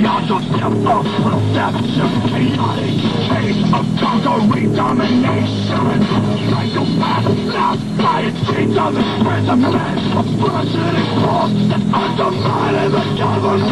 of perception, chaotic case of conquering domination. Psychopath, lost by its chains of imprisonment, oppression and force that undermine the government.